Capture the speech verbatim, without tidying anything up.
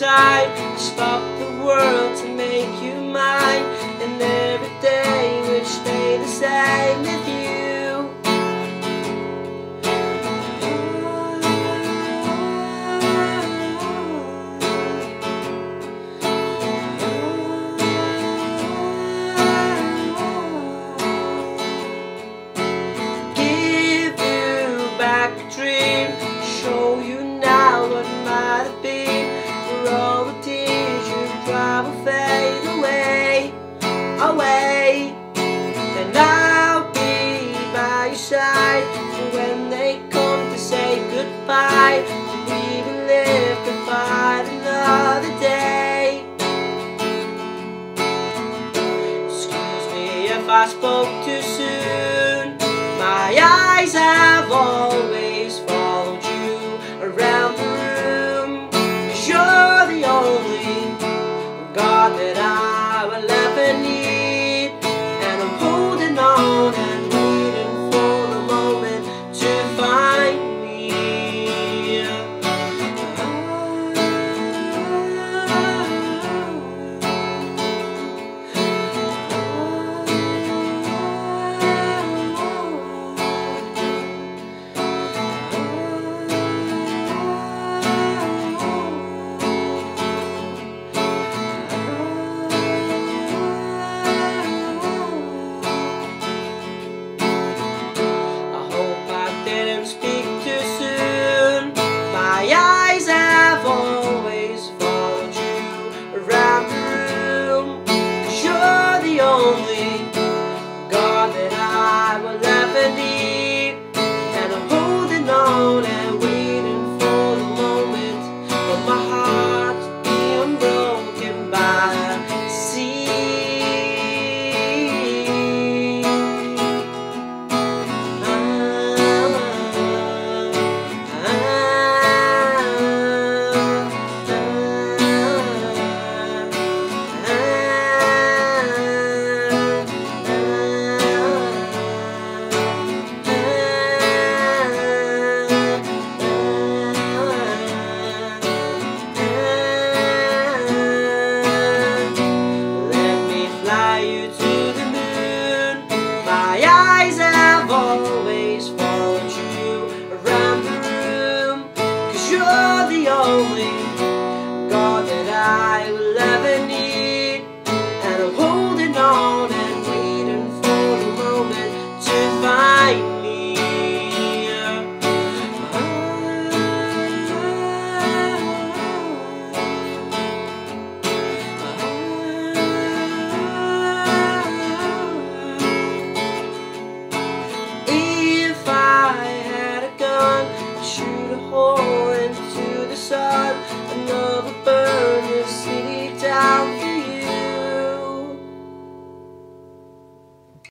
time, stop the world to make you mine, and every day would stay the same with you. Give you back a dream, show you now what might have been, for all the tears you cried will fade away, away. And I'll be by your side for when they come to say goodbye. We will live to fight another day. Excuse me if I spoke too soon. My eyes have always followed you around the room, 'cause you're the only God that I will ever need. And I'm holding on and waiting for the moment to find me. Speak too soon. My eyes have always followed you around the room, 'cause you're the only God that I will ever need. And I'm holding on and waiting for the moment when my heart's being broken by the sea. You to the moon. My eyes have always followed you around the room, 'cause you're the only God that I will ever need. And I'm holding on and waiting for the moment to find me. Shoot a hole into the sun, another